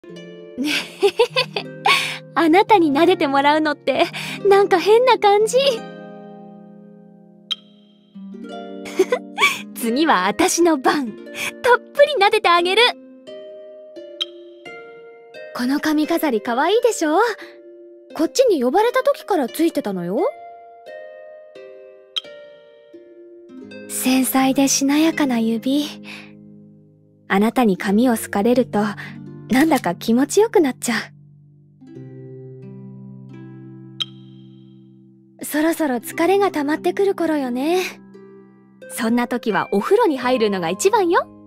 ねへへへ。あなたに撫でてもらうのってなんか変な感じ。次は私の番。たっぷり撫でてあげる。この髪飾りかわいいでしょ。こっちに呼ばれた時からついてたのよ。繊細でしなやかな指。あなたに髪を好かれるとなんだか気持ちよくなっちゃう。そろそろ疲れが溜まってくる頃よね。そんな時はお風呂に入るのが一番よ。